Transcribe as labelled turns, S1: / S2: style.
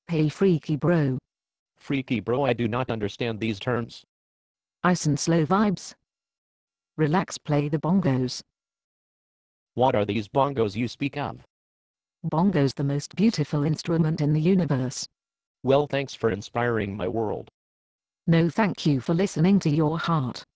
S1: Hey freaky bro.
S2: Freaky bro, I do not understand these terms.
S1: Ice and slow vibes. Relax, play the bongos.
S2: What are these bongos you speak of?
S1: Bongos, the most beautiful instrument in the universe.
S2: Well, thanks for inspiring my world.
S1: No, thank you for listening to your heart.